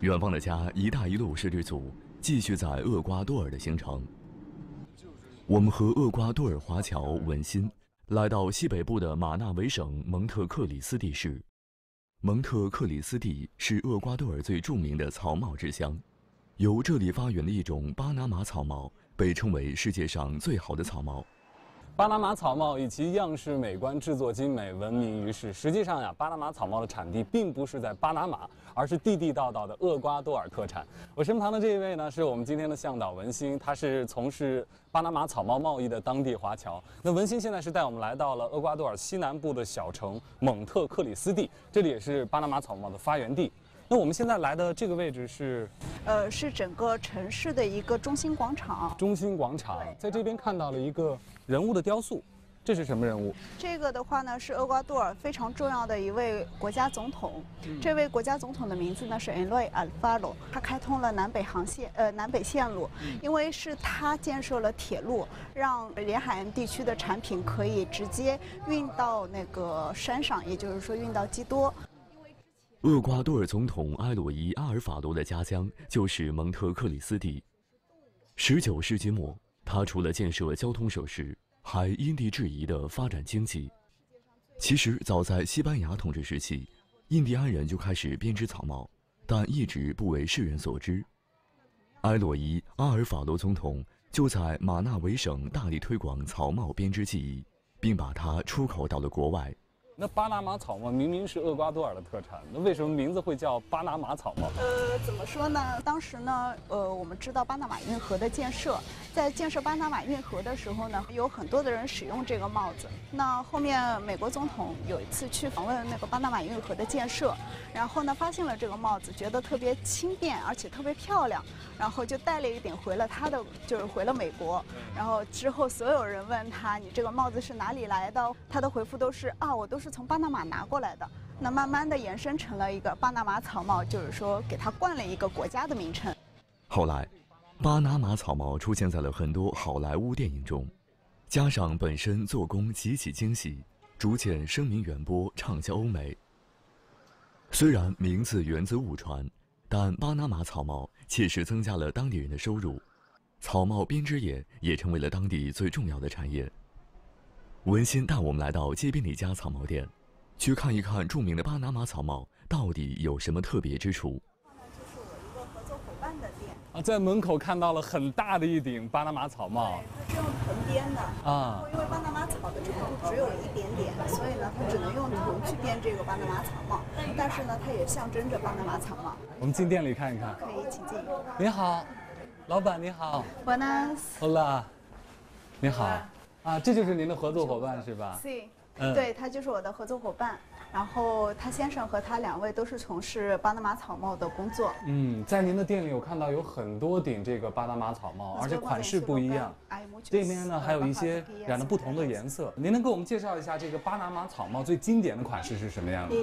远方的家“一带一路”摄制组继续在厄瓜多尔的行程。我们和厄瓜多尔华侨文心来到西北部的马纳维省蒙特克里斯蒂市。蒙特克里斯蒂是厄瓜多尔最著名的草帽之乡，由这里发源的一种巴拿马草帽被称为世界上最好的草帽。 巴拿马草帽以其样式美观、制作精美闻名于世。实际上呀，巴拿马草帽的产地并不是在巴拿马，而是地地道道的厄瓜多尔特产。我身旁的这一位呢，是我们今天的向导文心，他是从事巴拿马草帽贸易的当地华侨。那文心现在是带我们来到了厄瓜多尔西南部的小城蒙特克里斯蒂，这里也是巴拿马草帽的发源地。那我们现在来的这个位置是， 是整个城市的一个中心广场。 中心广场，在这边看到了一个人物的雕塑，这是什么人物？ 这个的话呢，是厄瓜多尔非常重要的一位国家总统。这位国家总统的名字呢是 Eloy Alfaro， 他开通了南北线路，因为是他建设了铁路，让沿海岸地区的产品可以直接运到那个山上，也就是说运到基多。 厄瓜多尔总统埃洛伊·阿尔法罗的家乡就是蒙特克里斯蒂。19世纪末，他除了建设交通设施，还因地制宜地发展经济。其实，早在西班牙统治时期，印第安人就开始编织草帽，但一直不为世人所知。埃洛伊·阿尔法罗总统就在马纳维省大力推广草帽编织技艺，并把它出口到了国外。 那巴拿马草帽明明是厄瓜多尔的特产，那为什么名字会叫巴拿马草帽？ 怎么说呢？当时呢，我们知道巴拿马运河的建设，在建设巴拿马运河的时候呢，有很多的人使用这个帽子。那后面美国总统有一次去访问那个巴拿马运河的建设，然后呢发现了这个帽子，觉得特别轻便，而且特别漂亮，然后就带了一顶回了回了美国。然后之后所有人问他，你这个帽子是哪里来的？他的回复都是我都是从巴拿马拿过来的。那慢慢的延伸成了一个巴拿马草帽，就是说给它冠了一个国家的名称。 后来，巴拿马草帽出现在了很多好莱坞电影中，加上本身做工极其精细，逐渐声名远播，畅销欧美。虽然名字源自误传，但巴拿马草帽切实增加了当地人的收入，草帽编织业也成为了当地最重要的产业。文心带我们来到街边的一家草帽店，去看一看著名的巴拿马草帽到底有什么特别之处。 就是我一个合作伙伴的店在门口看到了很大的一顶巴拿马草帽， 它是用藤编的然后因为巴拿马草的长度只有一点点，所以呢，它只能用藤去编这个巴拿马草帽。但是呢，它也象征着巴拿马草帽。 我们进店里看一看。 可以，请进。 你好，老板你好。 Buenas。 Hola。你好。这就是您的合作伙伴是吧？ 是。对，他就是我的合作伙伴。然后他先生和他2位都是从事巴拿马草帽的工作。 在您的店里我看到有很多顶这个巴拿马草帽，而且款式不一样。这边呢还有一些染了不同的颜色。您能给我们介绍一下这个巴拿马草帽最经典的款式是什么样的？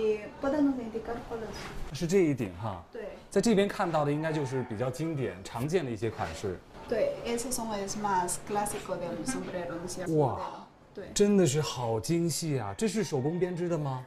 是这一顶哈。 对。 在这边看到的应该就是比较经典、常见的一些款式。 对 ，esos son los más clásicos de los sombreros。 哇。 对， 真的是好精细啊！这是手工编织的吗？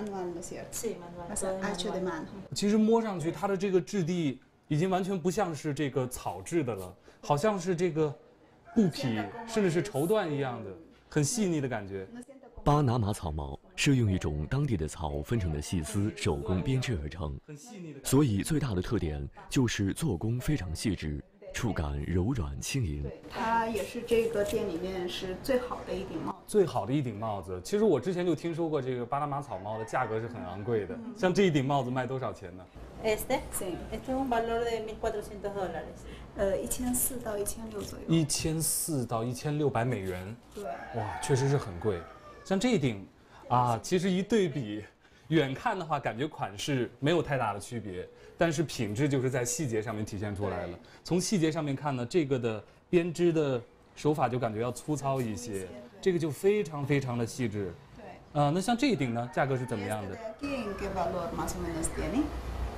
其实摸上去它的这个质地已经完全不像是这个草质的了，好像是这个布匹甚至是绸缎一样的，很细腻的感觉。 巴拿马草帽是用一种当地的草分成的细丝手工编织而成，所以最大的特点就是做工非常细致，触感柔软轻盈。 对，它也是这个店里面是最好的一顶帽子。 最好的一顶帽子，其实我之前就听说过这个巴拿马草帽的价格是很昂贵的。像这一顶帽子卖多少钱呢 ？Este es un valor de $1,400。1400到1600左右。 1400到1600美元。 对。 哇，确实是很贵。像这一顶，其实一对比，远看的话感觉款式没有太大的区别，但是品质就是在细节上面体现出来了。从细节上面看呢，这个的编织的手法就感觉要粗糙一些，这个就非常非常的细致。 对。 那像这一顶呢，价格是怎么样的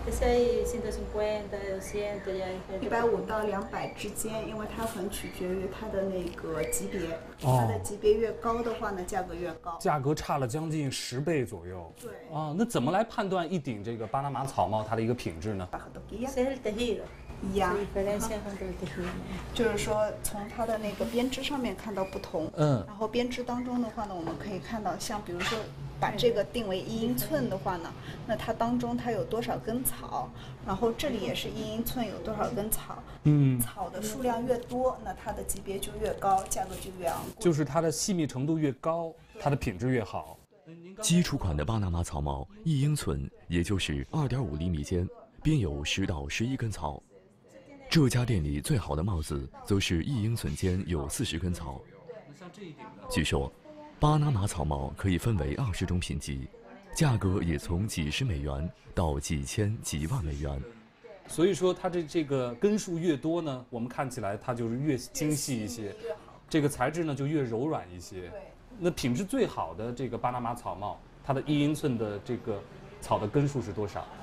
150到200之间，因为它很取决于它的那个级别，它的级别越高的话呢，价格越高。 价格差了将近10倍左右。 对。 那怎么来判断一顶这个巴拿马草帽它的一个品质呢？ 一样，就是说从它的那个编织上面看到不同。然后编织当中的话呢，我们可以看到，像比如说把这个定为1英寸的话呢，那它当中它有多少根草，然后这里也是1英寸有多少根草。草的数量越多，那它的级别就越高，价格就越昂贵。 就是它的细密程度越高，它的品质越好。 基础款的巴拿马草帽1英寸，也就是2.5厘米间，边有10到11根草。这家店里最好的帽子则是1英寸间有40根草。据说，巴拿马草帽可以分为20种品级，价格也从几十美元到几千、几万美元。 所以说，它这个根数越多呢，我们看起来它就是越精细一些，这个材质呢就越柔软一些。那品质最好的这个巴拿马草帽，它的1英寸的这个草的根数是多少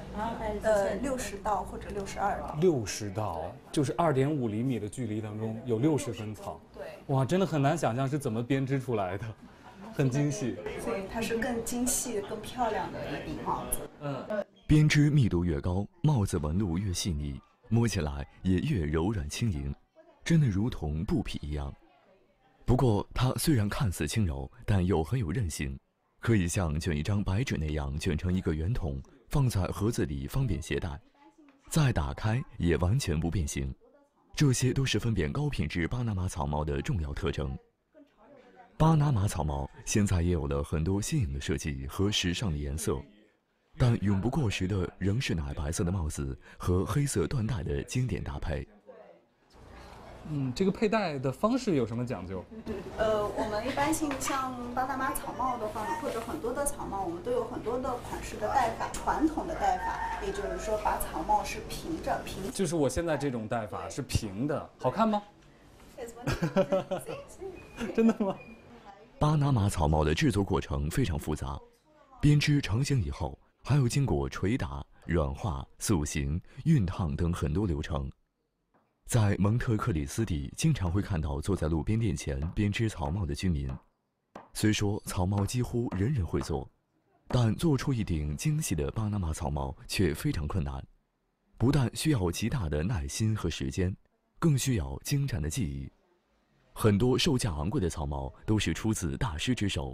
？60道或者62道。 60道，就是2.5厘米的距离当中有60根草。对。哇，真的很难想象是怎么编织出来的，很精细。 所以它是更精细、更漂亮的一顶帽子。 编织密度越高，帽子纹路越细腻，摸起来也越柔软轻盈，真的如同布匹一样。不过，它虽然看似轻柔，但又很有韧性，可以像卷一张白纸那样卷成一个圆筒，放在盒子里方便携带，再打开也完全不变形。这些都是分辨高品质巴拿马草帽的重要特征。巴拿马草帽现在也有了很多新颖的设计和时尚的颜色，但永不过时的仍是奶白色的帽子和黑色缎带的经典搭配。 这个佩戴的方式有什么讲究？ 我们一般性像巴拿马草帽的话呢，或者很多的草帽，我们都有很多的款式的戴法。传统的戴法，也就是说把草帽是平。 就是我现在这种戴法是平的，好看吗？真的吗？ 巴拿马草帽的制作过程非常复杂，编织成型以后，还要经过捶打、软化、塑形、熨烫等很多流程。在蒙特克里斯蒂，经常会看到坐在路边店前编织草帽的居民。虽说草帽几乎人人会做，但做出一顶精细的巴拿马草帽却非常困难，不但需要极大的耐心和时间，更需要精湛的技艺。很多售价昂贵的草帽都是出自大师之手。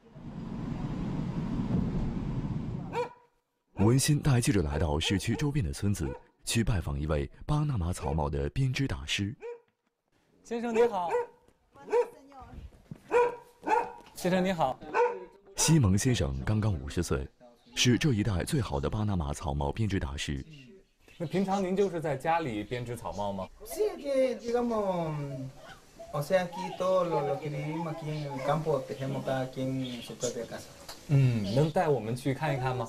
文心带记者来到市区周边的村子，去拜访一位巴拿马草帽的编织大师。 先生你好。先生你好。 西蒙先生刚刚50岁，是这一代最好的巴拿马草帽编织大师。 那平常您就是在家里编织草帽吗？能带我们去看一看吗？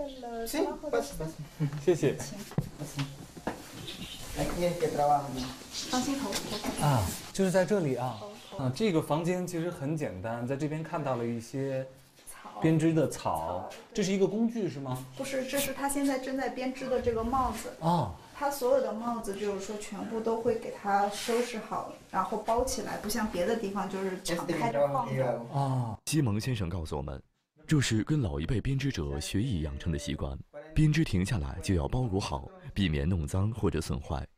谢谢。就是在这里啊。这个房间其实很简单，在这边看到了一些编织的草，这是一个工具是吗？ 不是，这是他现在正在编织的这个帽子。他所有的帽子就是说全部都会给它收拾好，然后包起来，不像别的地方就是敞开着放的。 西蒙先生告诉我们，这是跟老一辈编织者学艺养成的习惯，编织停下来就要包裹好，避免弄脏或者损坏。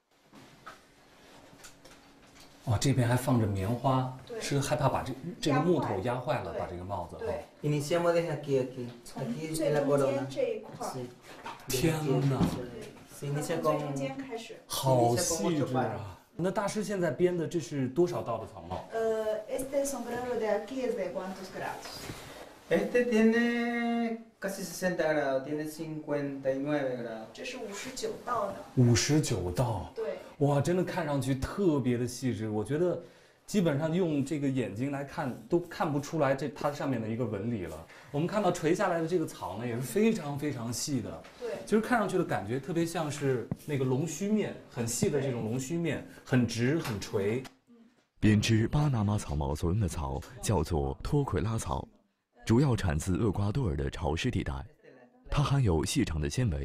这边还放着棉花，是害怕把这个木头压坏了，把这个帽子。 对。从最中间这一块。 天哪！ 从最中间开始。 好细致啊！那大师现在编的这是多少道的草帽 ？Este sombrero de aquí es de cuántos grados? Este tiene casi 60 grados, tiene 59 grados。 这是59道的。 59道。 对。 哇，真的看上去特别的细致，我觉得基本上用这个眼睛来看都看不出来它上面的一个纹理了。我们看到垂下来的这个草呢，也是非常非常细的。 对， 就是看上去的感觉特别像是那个龙须面，很细的这种龙须面，很直很垂。 编织巴拿马草帽所用的草叫做托奎拉草，主要产自厄瓜多尔的潮湿地带，它含有细长的纤维，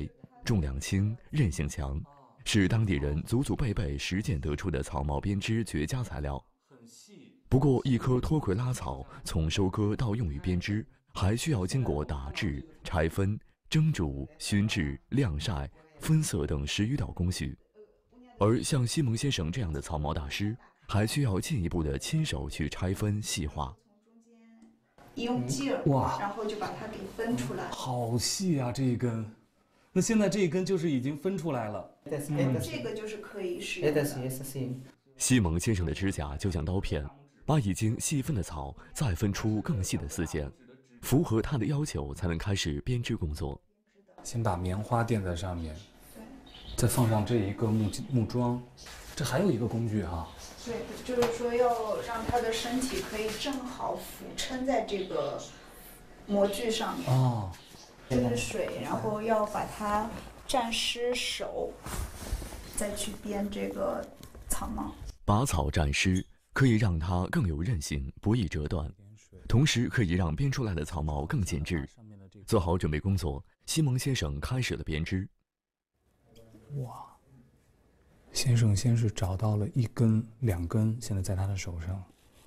重量轻、韧性强，是当地人祖祖辈辈实践得出的草帽编织绝佳材料。不过，一棵托葵拉草从收割到用于编织，还需要经过打制、拆分、蒸煮、熏制、晾晒、分色等10余道工序。而像西蒙先生这样的草帽大师，还需要进一步的亲手去拆分细化。 一用劲儿， 哇， 然后就把它给分出来。 好细啊，这一根。那现在这一根就是已经分出来了。 这个就是可以使用的。 西蒙先生的指甲就像刀片，把已经细分的草再分出更细的丝线，符合他的要求才能开始编织工作。 先把棉花垫在上面，再放上这一个木桩，这还有一个工具哈。 对，就是说要让他的身体可以正好俯撑在这个模具上面。 哦， 这是水，然后要把它沾湿手，再去编这个草帽。 把草沾湿可以让它更有韧性，不易折断，同时可以让编出来的草帽更紧致。做好准备工作，西蒙先生开始了编织。 哇！先生先是找到了1根、2根，现在在他的手上。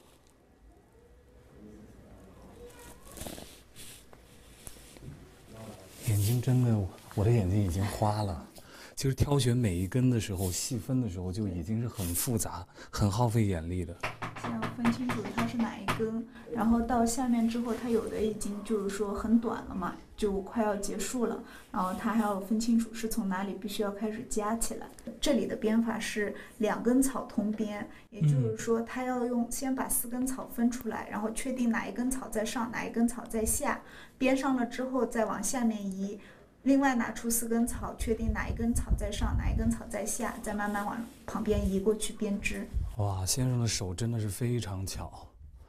眼睛真的，我的眼睛已经花了。其实挑选每一根的时候，细分的时候就已经是很复杂、很耗费眼力的。 先要分清楚它是哪一根，然后到下面之后，它有的已经就是说很短了嘛，就快要结束了，然后它还要分清楚是从哪里必须要开始加起来。这里的编法是2根草通编，也就是说它要先把4根草分出来，然后确定哪一根草在上，哪一根草在下，编上了之后再往下面移。另外拿出4根草，确定哪一根草在上，哪一根草在下，再慢慢往旁边移过去编织。 哇，先生的手真的是非常巧，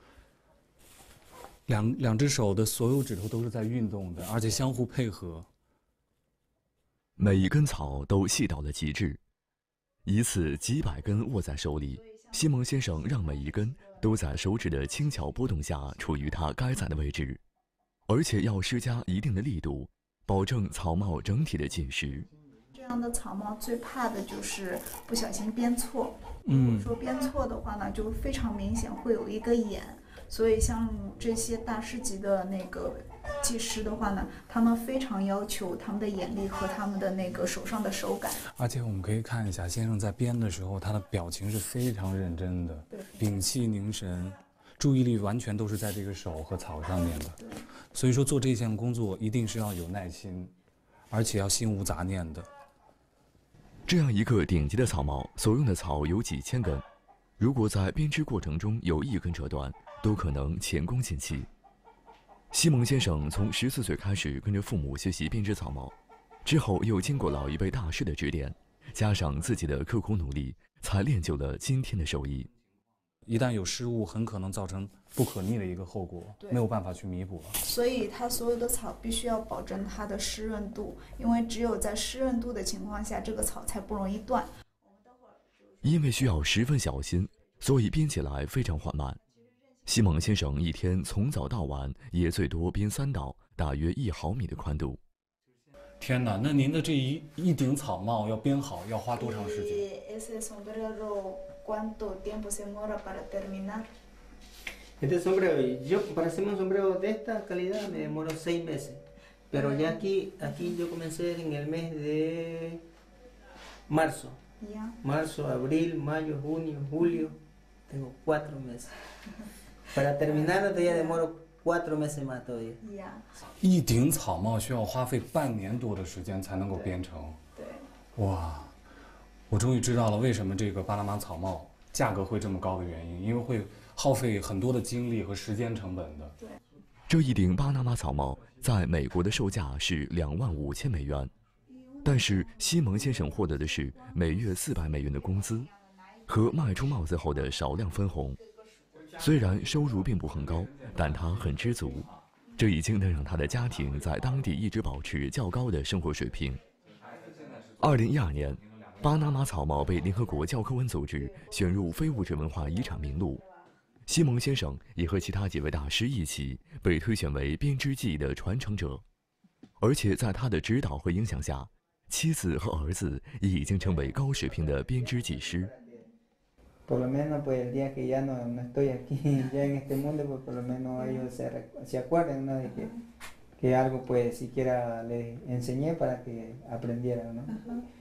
两只手的所有指头都是在运动的，而且相互配合。 每一根草都细到了极致，一次几百根握在手里，西蒙先生让每一根都在手指的轻巧波动下处于它该在的位置，而且要施加一定的力度，保证草帽整体的紧实。 这样的草帽最怕的就是不小心编错。如果说编错的话呢，就非常明显会有一个眼。所以像这些大师级的那个技师的话呢，他们非常要求他们的眼力和他们的那个手上的手感。 而且我们可以看一下，先生在编的时候，他的表情是非常认真的，屏气凝神，注意力完全都是在这个手和草上面的。所以说做这项工作一定是要有耐心，而且要心无杂念的。 这样一个顶级的草帽，所用的草有几千根，如果在编织过程中有1根折断，都可能前功尽弃。西蒙先生从14岁开始跟着父母学习编织草帽，之后又经过老一辈大师的指点，加上自己的刻苦努力，才练就了今天的手艺。 一旦有失误，很可能造成不可逆的一个后果，没有办法去弥补了。 所以它所有的草必须要保证它的湿润度，因为只有在湿润度的情况下，这个草才不容易断。 因为需要十分小心，所以编起来非常缓慢。西蒙先生一天从早到晚也最多编3道，大约1毫米的宽度。 天哪，那您的这一顶草帽要编好要花多长时间 ？¿Cuánto tiempo se demora para terminar? Este sombrero, yo para hacerme un sombrero de esta calidad me demoró 6 meses. Pero ya aquí yo comencé en el mes de marzo. Marzo, abril, mayo, junio, julio. Tengo 4 meses. Para terminar todavía demoro 4 meses más todavía. 一顶草帽需要花费半年多的时间才能够编成。 对。 哇。我终于知道了为什么这个巴拿马草帽价格会这么高的原因，因为会耗费很多的精力和时间成本的。 对， 这一顶巴拿马草帽在美国的售价是25000美元，但是西蒙先生获得的是每月400美元的工资和卖出帽子后的少量分红。虽然收入并不很高，但他很知足，这已经能让他的家庭在当地一直保持较高的生活水平。2012年。巴拿马草帽被联合国教科文组织选入非物质文化遗产名录，西蒙先生也和其他几位大师一起被推选为编织技艺的传承者，而且在他的指导和影响下， 妻子和儿子也已经成为高水平的编织技师。 Por lo menos, pues el día que ya no estoy aquí, ya en este mundo, pues por lo menos ellos se acuerden, ¿no? De que algo, pues siquiera les enseñé para que aprendieran, ¿no?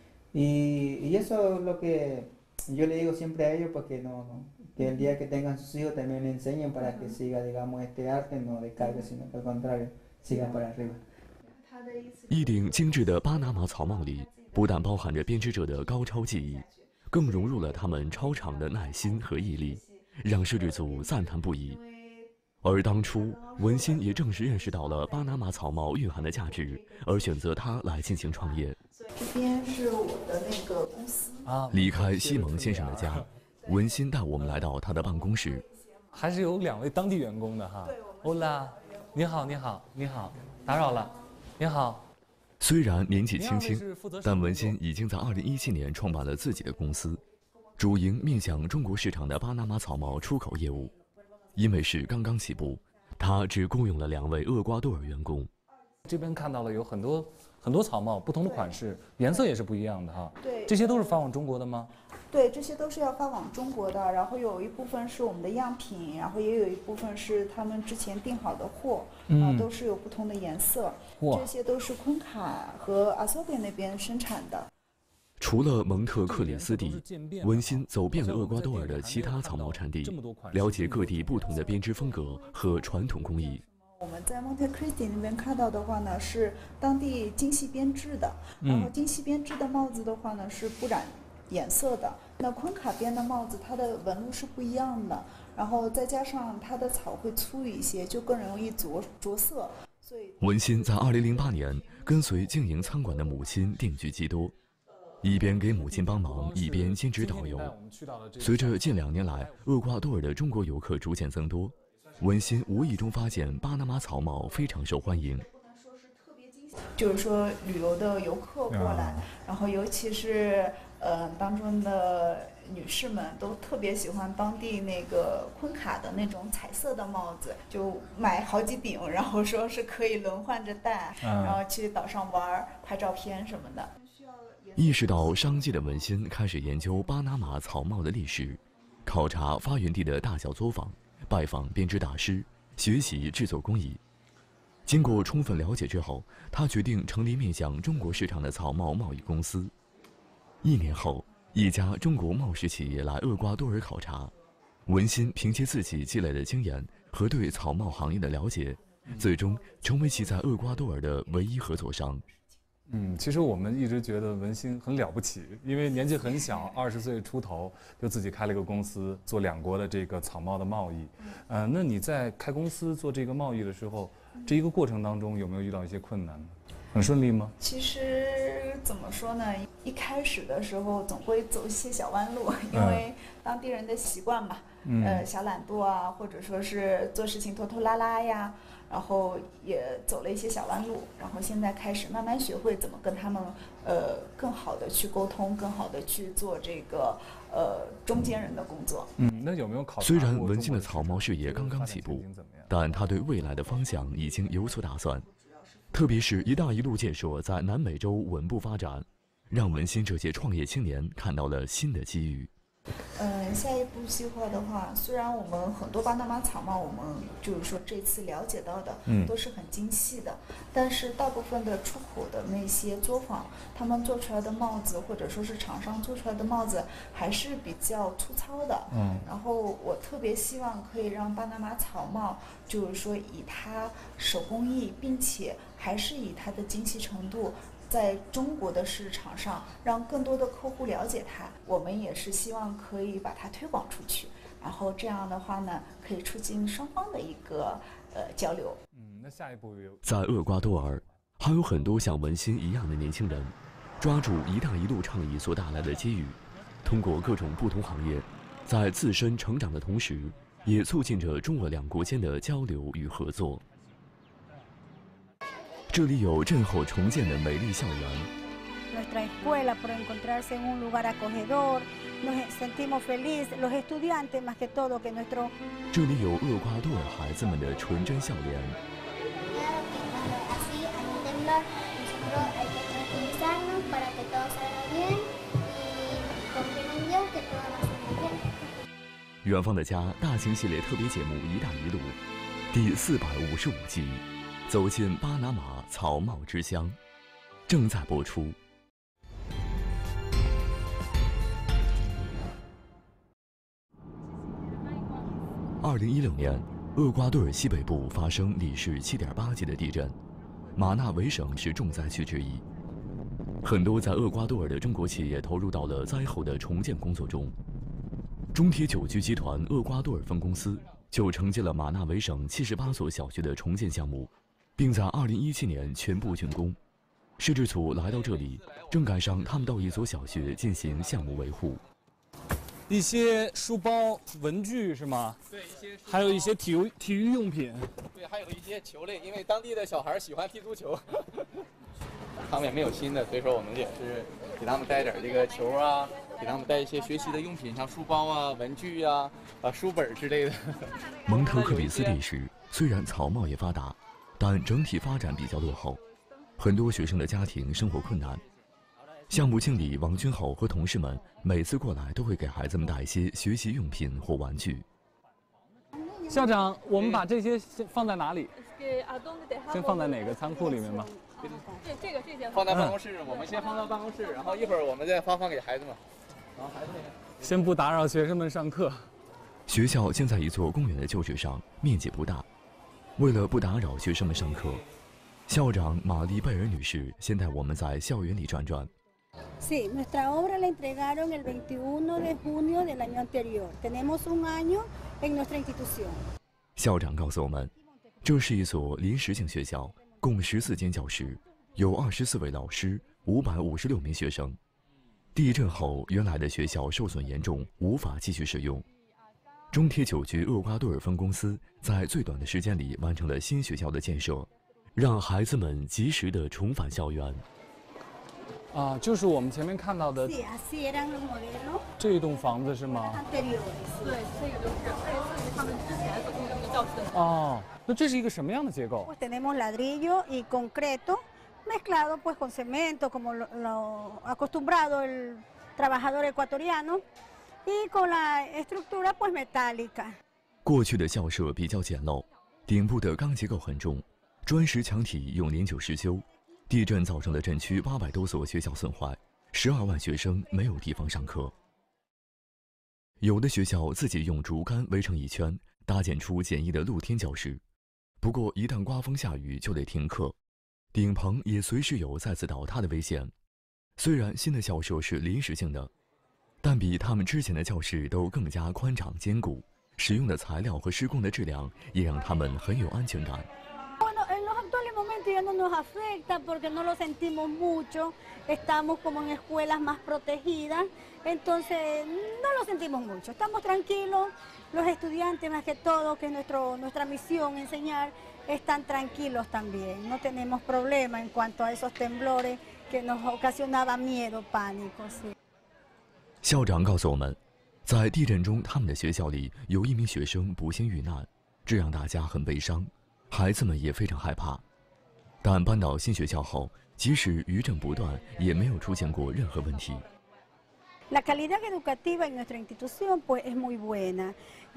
Y eso es lo que yo le digo siempre a ellos, porque que el día que tengan sus hijos también le enseñen para que siga, digamos, este arte no decaiga, sino que al contrario, siga para arriba. 一顶精致的巴拿马草帽里，不但包含着编织者的高超技艺，更融入了他们超长的耐心和毅力，让摄制组赞叹不已。而当初，文心也正是认识到了巴拿马草帽蕴含的价值，而选择它来进行创业。 这边是我的那个公司啊。 离开西蒙先生的家，文心带我们来到他的办公室。 还是有2位当地员工的哈。欧拉，你好，你好，你好，打扰了，你好。 虽然年纪轻轻，但文心已经在2017年创办了自己的公司，主营面向中国市场的巴拿马草帽出口业务。因为是刚刚起步，他只雇佣了2位厄瓜多尔员工。 这边看到了有很多草帽，不同的款式，颜色也是不一样的哈。 对， 这些都是发往中国的吗？ 对，这些都是要发往中国的，然后有一部分是我们的样品，然后也有一部分是他们之前订好的货，都是有不同的颜色。这些都是昆卡和阿索比那边生产的。 除了蒙特克里斯蒂，文心走遍了厄瓜多尔的其他草帽产地，了解各地不同的编织风格和传统工艺。 我们在 Monte Cristi 那边看到的话呢，是当地精细编织的，然后精细编织的帽子的话呢是不染颜色的。那昆卡编的帽子，它的纹路是不一样的，然后再加上它的草会粗一些，就更容易着色。所以文心在2008年跟随经营餐馆的母亲定居基多。一边给母亲帮忙，一边兼职导游。随着近2年来厄瓜多尔的中国游客逐渐增多，文心无意中发现巴拿马草帽非常受欢迎。 就是说旅游的游客过来，然后尤其是当中的女士们都特别喜欢当地那个昆卡的那种彩色的帽子，就买好几顶，然后说是可以轮换着戴，然后去岛上玩、拍照片什么的。 意识到商机的文心开始研究巴拿马草帽的历史，考察发源地的大小作坊，拜访编织大师，学习制作工艺。经过充分了解之后，他决定成立面向中国市场的草帽贸易公司。1年后，一家中国帽饰企业来厄瓜多尔考察，文心凭借自己积累的经验和对草帽行业的了解，最终成为其在厄瓜多尔的唯一合作商。 其实我们一直觉得文心很了不起，因为年纪很小，20岁出头就自己开了一个公司，做2国的这个草帽的贸易。那你在开公司做这个贸易的时候，这一个过程当中有没有遇到一些困难？很顺利吗？ 其实怎么说呢，一开始的时候总会走一些小弯路，因为当地人的习惯嘛，小懒惰啊，或者说是做事情拖拖拉拉呀。然后也走了一些小弯路，然后现在开始慢慢学会怎么跟他们更好的去沟通，更好的去做这个中间人的工作。 那有没有考虑？ 虽然文心的草帽事业刚刚起步，但他对未来的方向已经有所打算。特别是“一带一路”建设在南美洲稳步发展，让文心这些创业青年看到了新的机遇。 下一步计划的话，虽然我们很多巴拿马草帽，我们就是说这次了解到的都是很精细的，但是大部分的出口的那些作坊，他们做出来的帽子或者说是厂商做出来的帽子还是比较粗糙的。然后我特别希望可以让巴拿马草帽，就是说以它手工艺，并且还是以它的精细程度。在中国的市场上，让更多的客户了解它，我们也是希望可以把它推广出去，然后这样的话呢，可以促进双方的一个交流。 那下一步在厄瓜多尔，还有很多像文心一样的年轻人，抓住“一带一路”倡议所带来的机遇，通过各种不同行业，在自身成长的同时，也促进着中俄2国间的交流与合作。这里有震后重建的美丽校园。 Nuestra escuela por encontrarse en un lugar acogedor, nos sentimos felices, los estudiantes más que todo que nuestro。 这里有厄瓜多尔孩子们的纯真笑脸。 para que todo salga bien y confíen en Dios que todo va a salir bien. 远方的家大型系列特别节目《一带一路》第455集，走进巴拿马草帽之乡，正在播出。2016年，厄瓜多尔西北部发生里氏7.8级的地震，马纳维省是重灾区之一。很多在厄瓜多尔的中国企业投入到了灾后的重建工作中。中铁九局集团厄瓜多尔分公司就承接了马纳维省78所小学的重建项目，并在2017年全部竣工。摄制组来到这里，正赶上他们到一所小学进行项目维护。 一些书包、文具是吗？ 对， 还有一些体育用品。 对，还有一些球类，因为当地的小孩喜欢踢足球，他们也没有新的，所以说我们也是给他们带点这个球啊，给他们带一些学习的用品，像书包啊、文具啊、书本之类的。 蒙特克里斯蒂市虽然草帽业发达，但整体发展比较落后，很多学生的家庭生活困难。项目经理王君侯和同事们每次过来都会给孩子们带一些学习用品或玩具。 校长，我们把这些先放在哪里？先放在哪个仓库里面吗？ 这些放在办公室，我们先放到办公室，然后一会儿我们再发放给孩子们。然后孩子们先不打扰学生们上课。 学校建在一座公园的旧址上，面积不大。为了不打扰学生们上课，校长玛丽贝尔女士先带我们在校园里转转。 Sí, nuestra obra la entregaron el 21 de junio del año anterior. Tenemos un año en nuestra institución. 校长告诉我们，这是一所临时性学校，共14间教室，有24位老师，556名学生。地震后，原来的学校受损严重，无法继续使用。中铁九局厄瓜多尔分公司在最短的时间里完成了新学校的建设，让孩子们及时地重返校园。 啊，就是我们前面看到的 Sí, así eran los modelos 这栋房子是吗？ anteriores. 对，这个就是类似于他们之前所用的这个教室的。 哦，那这是一个什么样的结构？ Pues tenemos ladrillo y concreto mezclado pues con cemento como lo acostumbrado el trabajador ecuatoriano y con la estructura pues metálica. 过去的校舍比较简陋，顶部的钢结构很重，砖石墙体用年久失修。地震造成了震区800多所学校损坏，12万学生没有地方上课。有的学校自己用竹竿围成一圈，搭建出简易的露天教室。不过一旦刮风下雨就得停课，顶棚也随时有再次倒塌的危险。虽然新的校舍是临时性的，但比他们之前的教室都更加宽敞坚固，使用的材料和施工的质量也让他们很有安全感。 Ya no nos afecta porque no lo sentimos mucho, estamos como en escuelas más protegidas, entonces no lo sentimos mucho, estamos tranquilos, los estudiantes más que todo, que es nuestra misión enseñar, están tranquilos también, no tenemos problema en cuanto a esos temblores que nos ocasionaban miedo, pánico. Sí. 校长告诉我们，在地震中他们的学校里有1名学生不幸遇难，这让大家很悲伤，孩子们也非常害怕。但搬到新学校后，即使余震不断，也没有出现过任何问题。 La calidad educativa en nuestra institución pues es muy buena.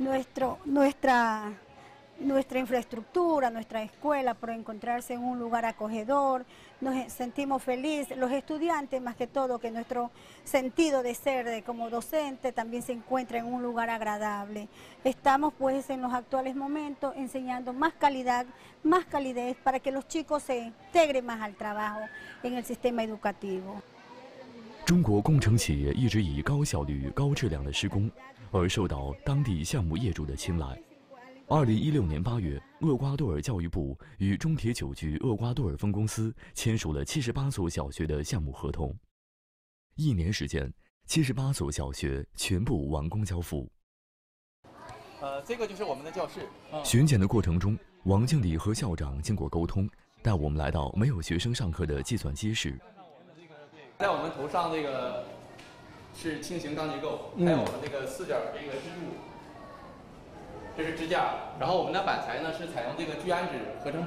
Nuestra infraestructura, nuestra escuela, por encontrarse en un lugar acogedor, nos sentimos felices, los estudiantes más que todo, que nuestro sentido de ser como docente también se encuentra en un lugar agradable. Estamos pues en los actuales momentos enseñando más calidad, más calidez para que los chicos se integren más al trabajo en el sistema educativo. 中国工程企业一直以高效率、高质量的施工而受到当地项目业主的青睐。2016年8月，厄瓜多尔教育部与中铁九局厄瓜多尔分公司签署了78所小学的项目合同。1年时间，78所小学全部完工交付。 这个就是我们的教室。 巡检的过程中，王经理和校长经过沟通，带我们来到没有学生上课的计算机室。 在我们头上这个是轻型钢结构，还有我们这个4角这个支柱。这是支架，然后我们的板材呢是采用这个聚氨酯合成板，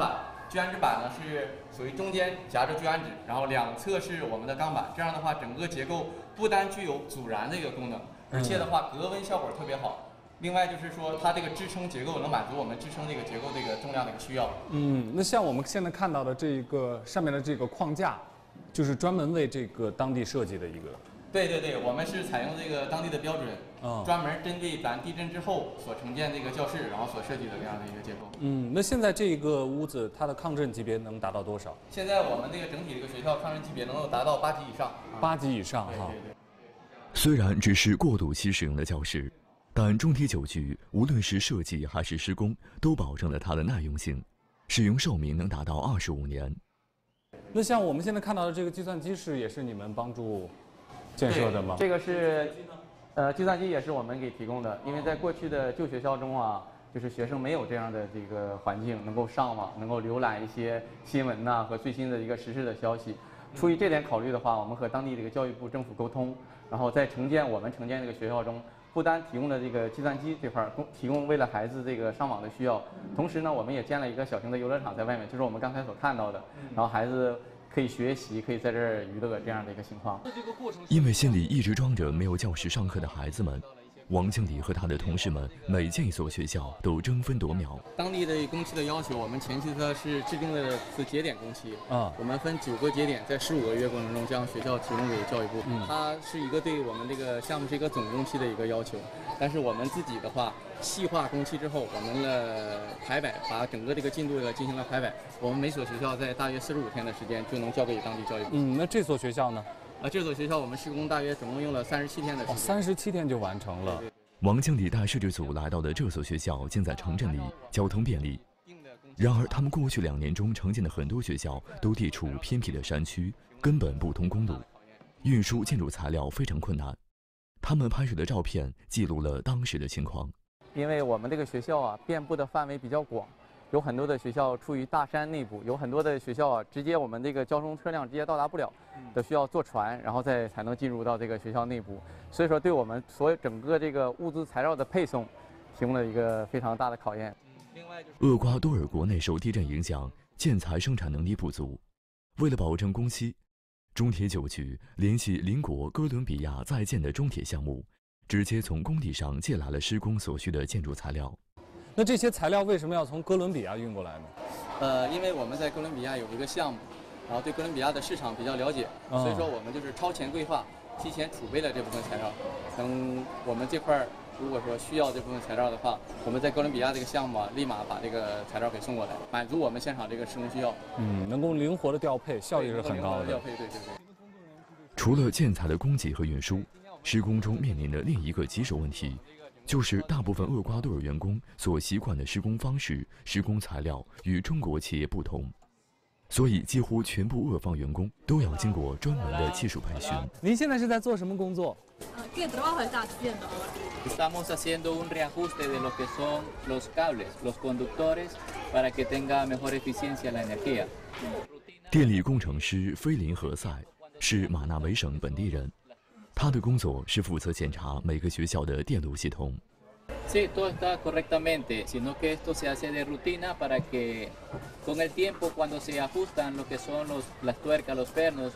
聚氨酯板呢是属于中间夹着聚氨酯，然后两侧是我们的钢板，这样的话整个结构不单具有阻燃的一个功能，而且的话隔温效果特别好。另外就是说，它这个支撑结构能满足我们支撑这个结构这个重量的一个需要。 那像我们现在看到的这个上面的这个框架，就是专门为这个当地设计的一个。 对，我们是采用这个当地的标准，专门针对咱地震之后所承建这个教室，然后所设计的这样的一个结构。 那现在这个屋子它的抗震级别能达到多少？ 现在我们这个整体这个学校抗震级别能够达到8级以上。 8级以上哈。 对。 虽然只是过渡期使用的教室，但中铁9局无论是设计还是施工，都保证了它的耐用性，使用寿命能达到25年。 那像我们现在看到的这个计算机室，也是你们帮助建设的吗？ 这个是，计算机也是我们给提供的，因为在过去的旧学校中啊，就是学生没有这样的这个环境，能够上网，能够浏览一些新闻呐和最新的一个时事的消息。出于这点考虑的话，我们和当地这个教育部政府沟通，然后在我们承建这个学校中，不单提供了这个计算机这块提供为了孩子这个上网的需要，同时呢，我们也建了一个小型的游乐场在外面，就是我们刚才所看到的，然后孩子可以学习，可以在这儿娱乐这样的一个情况。 因为心里一直装着没有教室上课的孩子们，王经理和他的同事们每建一所学校都争分夺秒。 当地的工期的要求，我们前期它是制定的是节点工期我们分9个节点，在15个月过程中将学校提供给教育部。它是一个对我们这个项目是一个总工期的一个要求，但是我们自己的话，细化工期之后，我们的排摆把整个这个进度进行了排摆，我们每所学校在大约45天的时间就能交给当地教育部。 那这所学校呢？ 这所学校我们施工大约总共用了37天的时间。 37天就完成了。 王经理带设计组来到的这所学校建在城镇里，交通便利。然而，他们过去2年中承建的很多学校都地处偏僻的山区，根本不通公路，运输建筑材料非常困难。他们拍摄的照片记录了当时的情况。 因为我们这个学校啊，遍布的范围比较广。有很多的学校处于大山内部，有很多的学校啊，直接我们这个交通车辆直接到达不了，都需要坐船，然后才能进入到这个学校内部。所以说，对我们整个这个物资材料的配送，提供了一个非常大的考验。 厄瓜多尔国内受地震影响，建材生产能力不足。为了保证工期，中铁9局联系邻国哥伦比亚在建的中铁项目，直接从工地上借来了施工所需的建筑材料。 那这些材料为什么要从哥伦比亚运过来呢？因为我们在哥伦比亚有一个项目，然后对哥伦比亚的市场比较了解，所以说我们就是超前规划，提前储备了这部分材料。等我们这块如果说需要这部分材料的话，我们在哥伦比亚这个项目立马把这个材料给送过来，满足我们现场这个施工需要。 能够灵活的调配，效率是很高的。 调配，对。 除了建材的供给和运输，施工中面临的另一个棘手问题，就是大部分厄瓜多尔员工所习惯的施工方式、施工材料与中国企业不同，所以几乎全部厄方员工都要经过专门的技术培训。 您现在是在做什么工作 ？¿Qué trabajo está haciendo ahora? Estamos haciendo un reajuste de lo que son los cables, los conductores, para que tenga mejor eficiencia la energía. 电力工程师菲林何塞是马纳维省本地人。他的工作是负责检查每个学校的电路系统。 Sí, todo está correctamente, sino que esto se hace de rutina para que con el tiempo cuando se ajustan lo que son las tuercas, los pernos,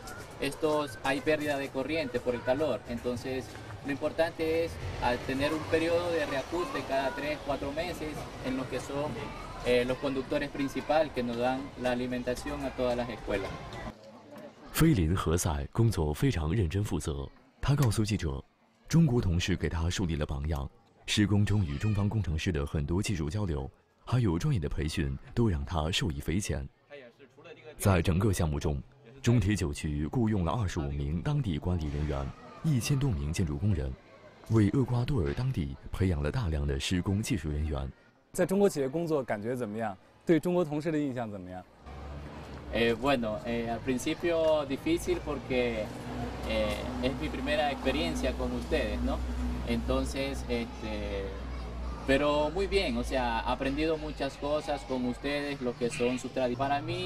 hay pérdida de corriente por el calor. Entonces, lo importante es tener un periodo de reajuste cada 3-4 meses en lo que son los conductores principales que nos dan la alimentación a todas las escuelas. 菲林何塞工作非常认真负责。他告诉记者，中国同事给他树立了榜样，施工中与中方工程师的很多技术交流，还有专业的培训，都让他受益匪浅。在整个项目中，中铁9局雇佣了25名当地管理人员，1000多名建筑工人，为厄瓜多尔当地培养了大量的施工技术人员。 在中国企业工作感觉怎么样？对中国同事的印象怎么样 ？Bueno, al principio difícil porque es mi primera experiencia con ustedes, ¿no? Entonces, pero muy bien, o sea, he aprendido muchas cosas con ustedes, lo que son sus tradiciones. Para mí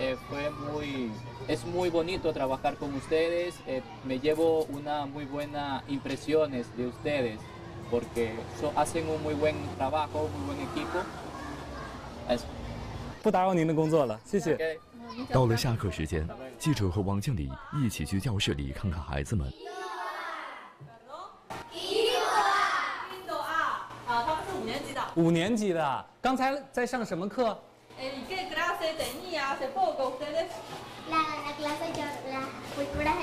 es muy bonito trabajar con ustedes, me llevo una muy buena impresiones de ustedes, porque hacen un muy buen trabajo, muy buen equipo. Eso. 不打扰您的工作了，谢谢。 到了下课时间，记者和王经理一起去教室里看看孩子们。 他们是5年级的。 5年级的，刚才在上什么课？ ¿Qué clase tenía hace poco ustedes? La clase las culturas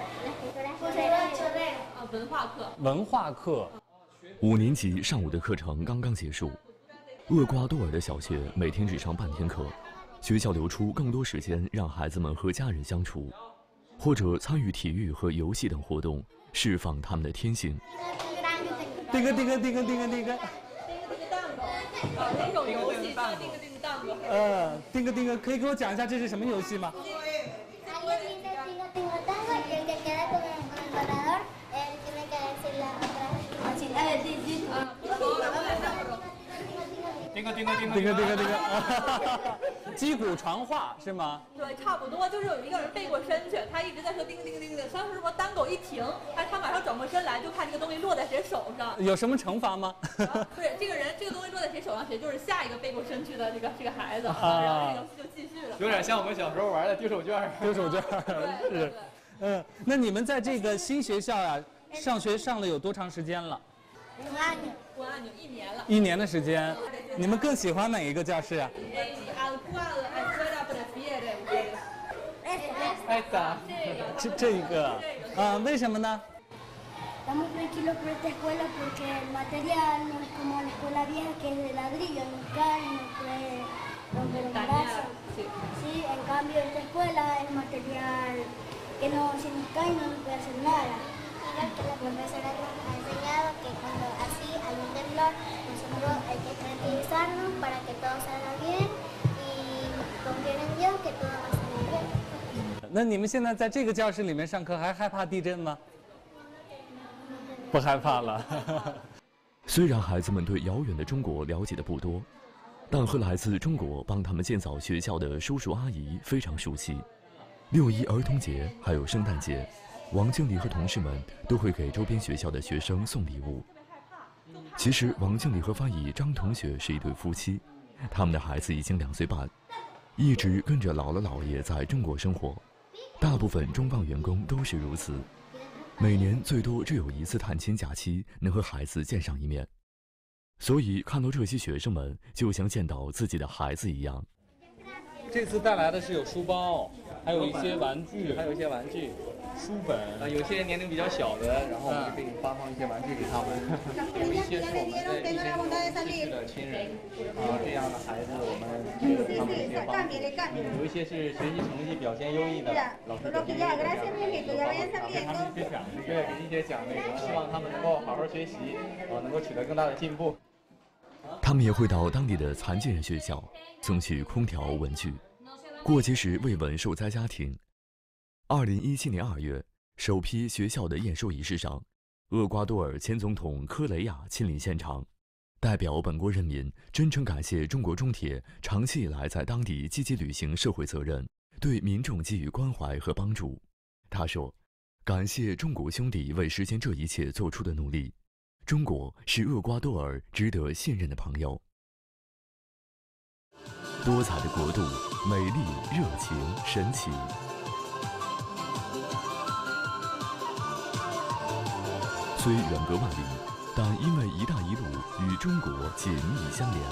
chorrero. 文化课。 文化课。 5年级上午的课程刚刚结束，厄瓜多尔的小学每天只上半天课，学校留出更多时间让孩子们和家人相处，或者参与体育和游戏等活动，释放他们的天性。 叮个叮个叮个叮个叮个。 那种游戏叫叮个叮个蛋子。 叮个叮个，可以给我讲一下这是什么游戏吗？ 叮个叮个叮个，击鼓传话是吗？ 对，差不多，就是有一个人背过身去，他一直在说叮个叮个叮个。当时如果单狗一停，他马上转过身来，就看这个东西落在谁手上。 有什么惩罚吗？ 对，这个东西落在谁手上，谁就是下一个背过身去的这个孩子，然后这个游戏就继续了。 有点像我们小时候玩的丢手绢。 丢手绢是。那你们在这个新学校呀，上学上了有多长时间了 5年，1年了。 1年的时间，你们更喜欢哪一个教室啊？这一个，为什么呢？ Estamos tranquilos por esta escuela porque el material no es como la escuela vieja que es de ladrillo, no cae, no puede romper un brazo. Sí, en cambio esta escuela es material que no, si nos cae no nos puede hacer nada. Igual que la profesora nos ha enseñado que cuando así hay un temblor, nosotros hay que tranquilizarnos para que todo salga bien y confiar en Dios que todo va a salir bien. 那你们现在在这个教室里面上课，还害怕地震吗？ 不害怕了。 虽然孩子们对遥远的中国了解的不多，但和来自中国帮他们建造学校的叔叔阿姨非常熟悉。6·1儿童节还有圣诞节，王经理和同事们都会给周边学校的学生送礼物。其实，王经理和翻译张同学是一对夫妻，他们的孩子已经2岁半，一直跟着姥姥姥爷在中国生活。大部分中方员工都是如此。 每年最多只有1次探亲假期能和孩子见上一面，所以看到这些学生们，就像见到自己的孩子一样。 这次带来的是有书包，还有一些玩具，书本。 有些年龄比较小的，然后我们就可以发放一些玩具给他们。有一些是我们的一些逝世的亲人，这样的孩子我们给他们一些帮助。有一些是学习成绩表现优异的，老师给他们一些奖励，对，给一些奖励，希望他们能够好好学习，能够取得更大的进步。 他们也会到当地的残疾人学校送去空调、文具，过节时慰问受灾家庭。2017年2月，首批学校的验收仪式上，厄瓜多尔前总统科雷亚亲临现场，代表本国人民真诚感谢中国中铁长期以来在当地积极履行社会责任，对民众给予关怀和帮助。他说：“感谢中国兄弟为实现这一切做出的努力。” 中国是厄瓜多尔值得信任的朋友。多彩的国度，美丽、热情、神奇。虽远隔万里，但因为“一带一路”与中国紧密相连。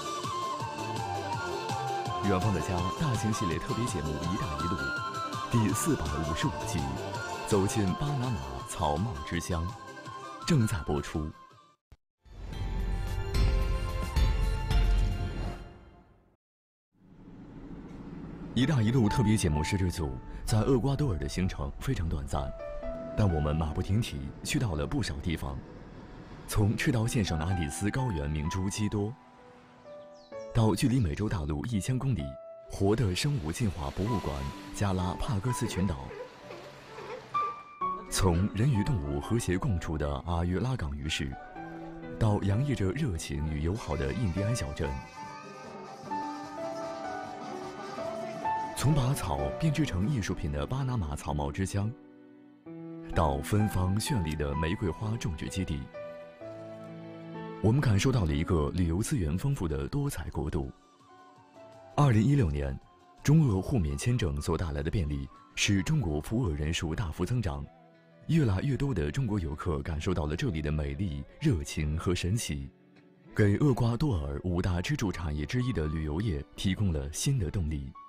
远方的家大型系列特别节目《一带一路》第455集，走进巴拿马草帽之乡。 正在播出。“一带一路”特别节目摄制组在厄瓜多尔的行程非常短暂，但我们马不停蹄去到了不少地方，从赤道线上的安第斯高原明珠基多，到距离美洲大陆1000公里活的生物进化博物馆加拉帕戈斯群岛。 从人与动物和谐共处的阿约拉港鱼市，到洋溢着热情与友好的印第安小镇；从把草编织成艺术品的巴拿马草帽之乡，到芬芳绚丽的玫瑰花种植基地，我们感受到了一个旅游资源丰富的多彩国度。 2016年，中俄互免签证所带来的便利，使中国赴俄人数大幅增长。越来越多的中国游客感受到了这里的美丽、热情和神奇，给厄瓜多尔5大支柱产业之一的旅游业提供了新的动力。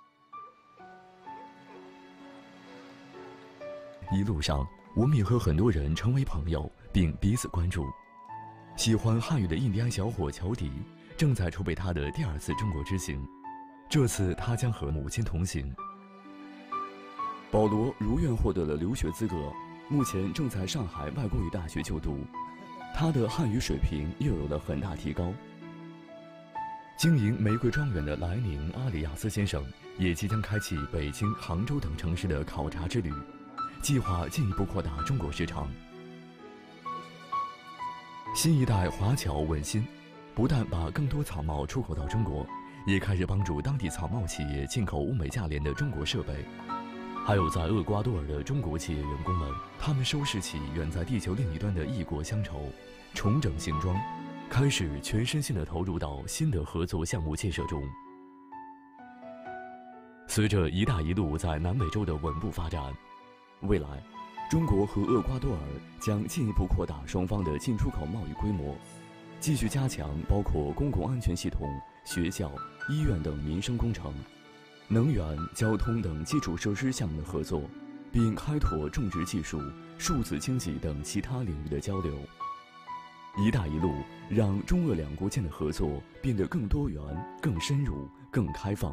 一路上，我们也和很多人成为朋友，并彼此关注。喜欢汉语的印第安小伙乔迪正在筹备他的第2次中国之行，这次他将和母亲同行。保罗如愿获得了留学资格，目前正在上海外国语大学就读，他的汉语水平又有了很大提高。经营玫瑰庄园的莱宁·阿里亚斯先生也即将开启北京、杭州等城市的考察之旅，计划进一步扩大中国市场。新一代华侨问心，不但把更多草帽出口到中国，也开始帮助当地草帽企业进口物美价廉的中国设备。还有在厄瓜多尔的中国企业员工们，他们收拾起远在地球另一端的异国乡愁，重整行装，开始全身心地投入到新的合作项目建设中。随着“一带一路”在南美洲的稳步发展，未来中国和厄瓜多尔将进一步扩大双方的进出口贸易规模，继续加强包括公共安全系统、学校、医院等民生工程、能源、交通等基础设施项目的合作，并开拓种植技术、数字经济等其他领域的交流。“一带一路”让中俄两国间的合作变得更多元、更深入、更开放。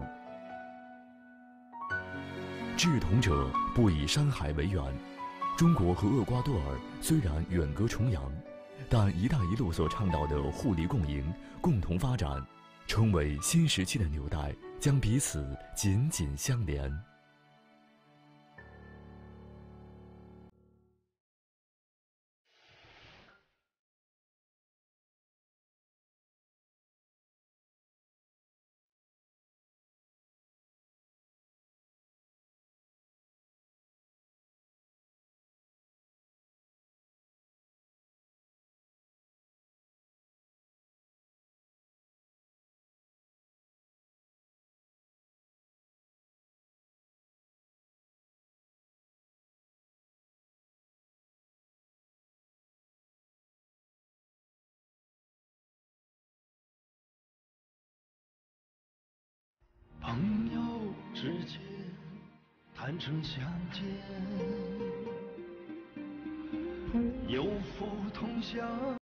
志同者不以山海为远。中国和厄瓜多尔虽然远隔重洋，但“一带一路”所倡导的互利共赢、共同发展，成为新时期的纽带，将彼此紧紧相连。 朋友之间坦诚相见，有福同享。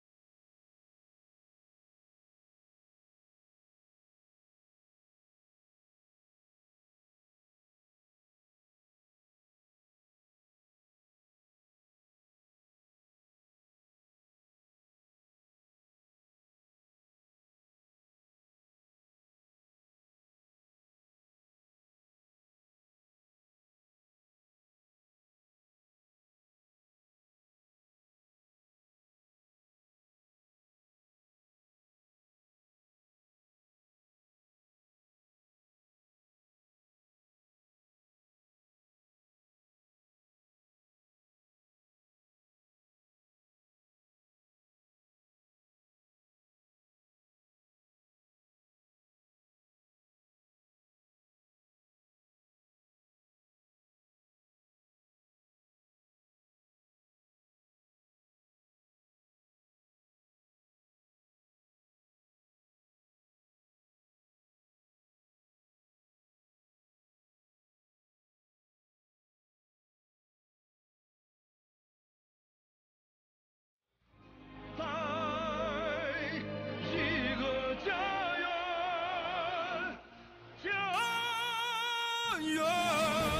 家园。